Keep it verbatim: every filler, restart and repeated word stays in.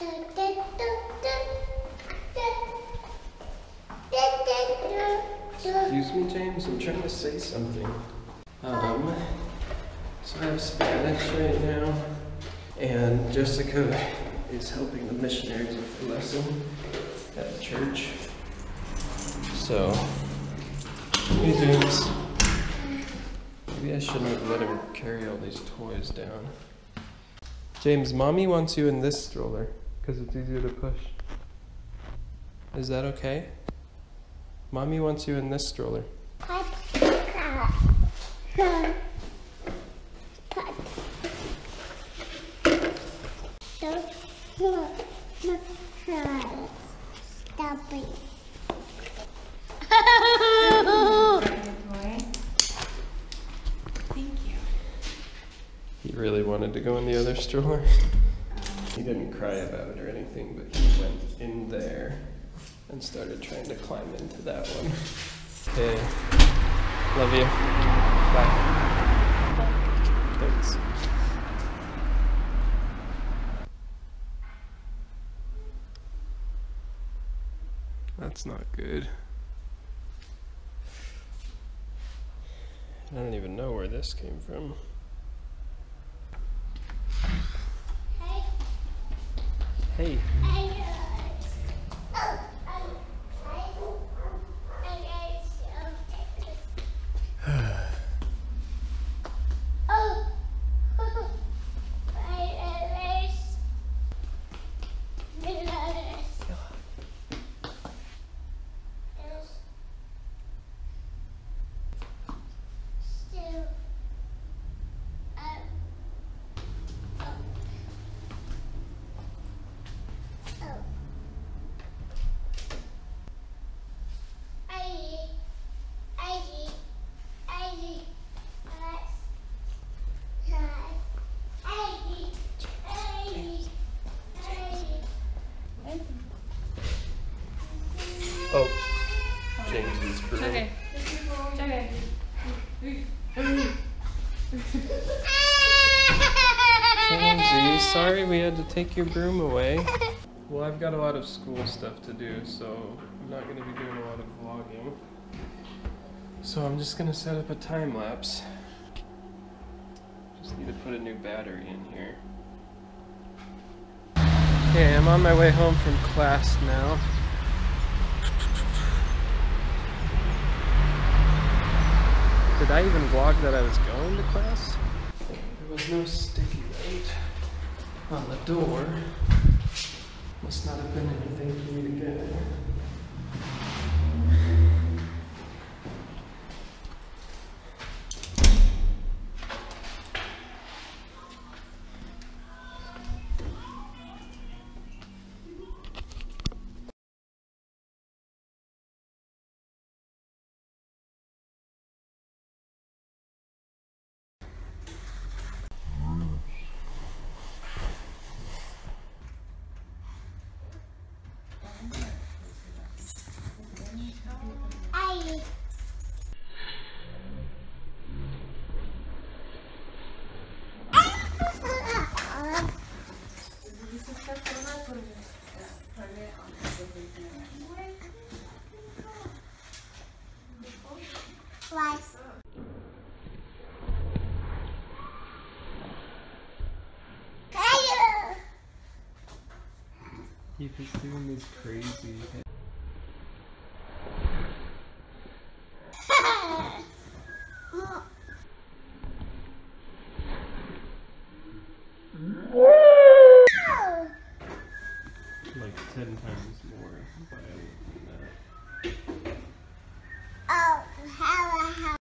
Excuse me, James, I'm trying to say something. Um, so I have Spanish right now, and Jessica is helping the missionaries with the lesson at the church. So, hey James. Maybe I shouldn't have let him carry all these toys down. James, Mommy wants you in this stroller, because it's easier to push. Is that okay? Mommy wants you in this stroller. Stop it. Thank you. He really wanted to go in the other stroller. He didn't cry about it or anything, but he went in there and started trying to climb into that one. Okay. Love you. Bye. Thanks. That's not good. I don't even know where this came from. Hey. Hey. Oh, James's broom. Okay. Okay. Jamesy, sorry we had to take your broom away. Well, I've got a lot of school stuff to do, so I'm not going to be doing a lot of vlogging. So I'm just going to set up a time lapse. Just need to put a new battery in here. Okay, I'm on my way home from class now. Did I even vlog that I was going to class? There was no sticky note on the door. Must not have been anything for me to get. Slice. He was doing this crazy. Like ten times more violent than that. Oh, hello.